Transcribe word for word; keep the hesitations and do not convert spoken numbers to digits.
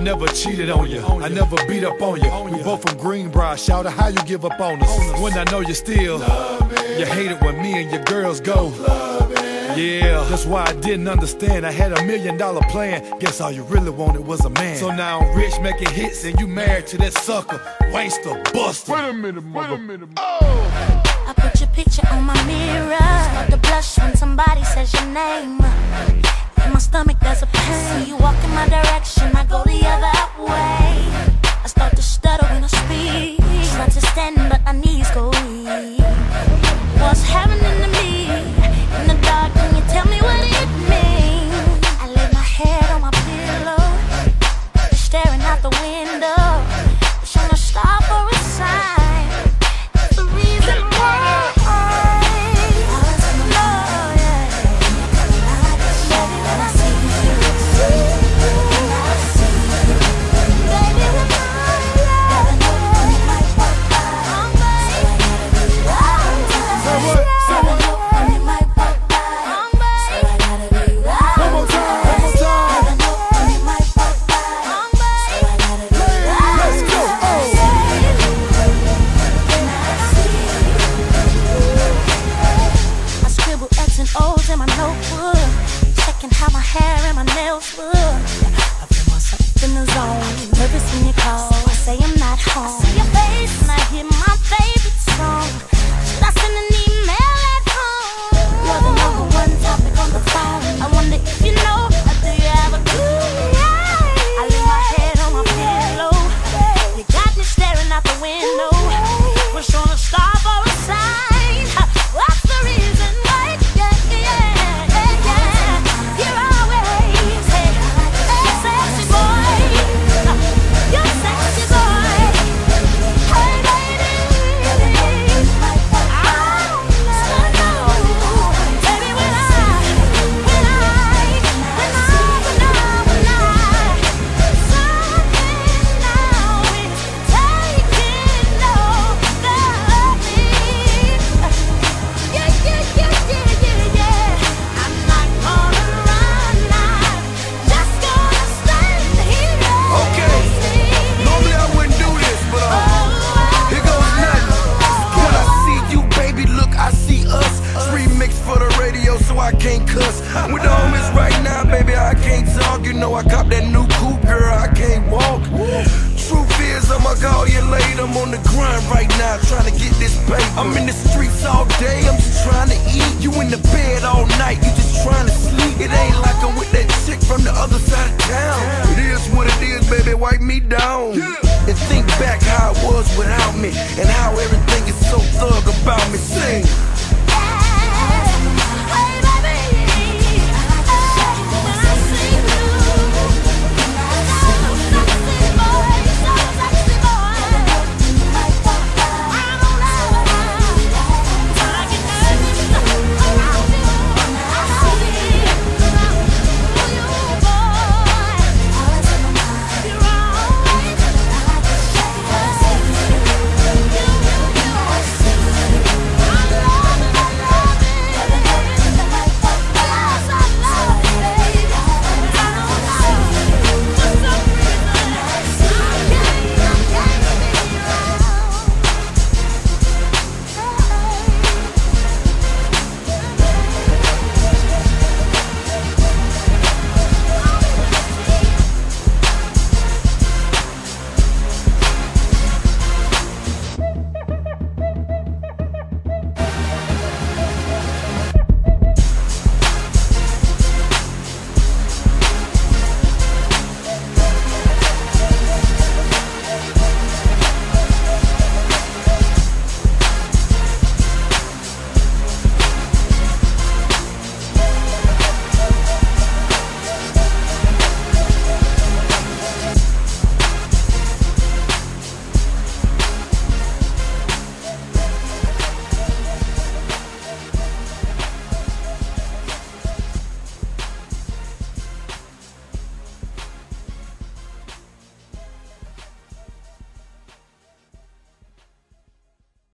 never cheated on you, I never beat up on you. We both from Greenbrier, shout out how you give up on us. When I know you still, you hate it when me and your girls go. Yeah, that's why I didn't understand. I had a million dollar plan. Guess all you really wanted was a man. So now I'm rich making hits and you married to that sucker. Waster, buster. Wait a minute, wait a minute. Oh! I put your picture on my mirror. Start to blush when somebody says your name. In my stomach there's a pain. See you walk in my direction, I go the other way. I start to stutter when I speak. Try to stand but my knees go weak. What's happening to me? In the dark, can you tell me what it means? I lay my head on my pillow. You're staring out the window. It's on a star for a sign. It's the reason why I was in love, yeah. Baby, when I see you, when I see you, baby, when I never know when it might walk by. So I gotta be right. Say what? Say what? In the zone, nervous when you call. I say I'm not home. I see your face and I hear my favorite song. Should I send an email at home? You're the number one topic on the phone. I wonder if you know, or do you have a clue? I lay my head on my pillow. You got me staring out the window. Wish on a star for a sign. What's the reason why? Yeah, yeah, yeah, yeah. You're always hey, hey, sexy boy. You're sexy boy. Hey, lady. I don't know. Baby, when I, when I, when I, when I, when I, something now is taking over me. Yeah, yeah, yeah, yeah, yeah, yeah. I'm not gonna run now. Just gonna stand here. Okay. Normally I wouldn't do this, but uh, here goes nothing. When I see you, baby, look, I see us. It's remixed for the radio, so I can't cuss. With the homies right now, baby, I can't talk. You know I cop that new coupe, girl, I can't walk. Truth is, I'ma call you late. I'm on the grind right now, trying to get this paper. I'm in this